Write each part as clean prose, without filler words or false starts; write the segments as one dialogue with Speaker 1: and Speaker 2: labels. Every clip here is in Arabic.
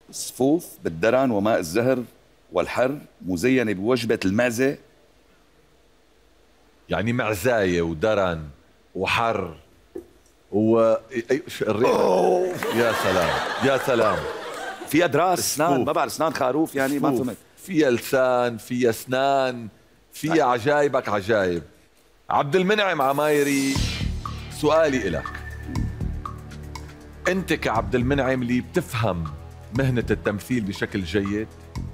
Speaker 1: صفوف بالدرن وماء الزهر والحر مزينة بوجبة المعزة.
Speaker 2: يعني معزاية ودرن وحر و يا سلام يا سلام.
Speaker 1: فيها دراس اسنان، ما بعرف اسنان خروف يعني، ما فهمت.
Speaker 2: فيها لسان، فيها اسنان، فيها عجايبك عجايب. عبد المنعم عمايري، سؤالي إلك، انت كعبد المنعم اللي بتفهم مهنة التمثيل بشكل جيد،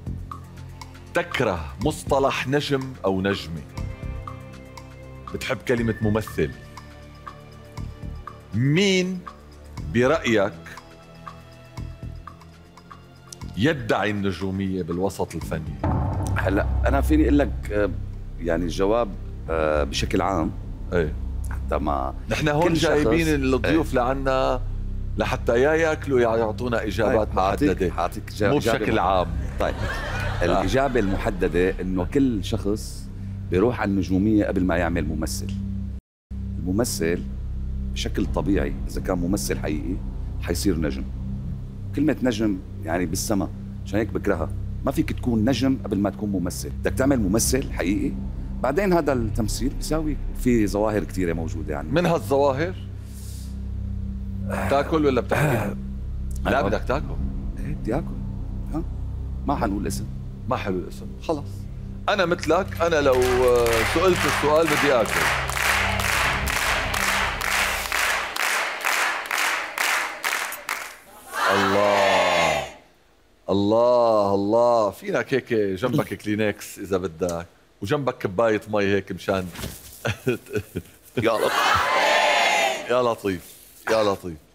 Speaker 2: تكره مصطلح نجم او نجمة، بتحب كلمة ممثل، مين برأيك يدعي النجومية بالوسط الفني؟
Speaker 1: هلا انا فيني اقول لك يعني الجواب بشكل عام.
Speaker 2: ايه،
Speaker 1: حتى ما
Speaker 2: نحن هون جايبين الضيوف
Speaker 1: ايه
Speaker 2: لعنا لحتى يا ياكلوا يا يعطونا اجابات محدده،
Speaker 1: حاعطيك
Speaker 2: مو بشكل عام.
Speaker 1: طيب الاجابه المحدده انه كل شخص بيروح على النجوميه قبل ما يعمل ممثل. الممثل بشكل طبيعي اذا كان ممثل حقيقي حيصير نجم. كلمه نجم يعني بالسما، عشان هيك بكرهها. ما فيك تكون نجم قبل ما تكون ممثل، بدك تعمل ممثل حقيقي بعدين هذا التمثيل بيساوي. في ظواهر كثيره موجوده يعني.
Speaker 2: من هالظواهر تاكل ولا بتحكي؟ لا بدك تاكل.
Speaker 1: ايه بدي اكل. ها ما حنقول اسم.
Speaker 2: ما حلو الاسم، خلص. انا مثلك، انا لو سئلت السؤال بدي اكل. الله الله الله، فينك هيك جنبك كلينكس اذا بدك، وجنبك كبايه مي هيك مشان
Speaker 1: يا لطيف
Speaker 2: يا لطيف يا لطيف.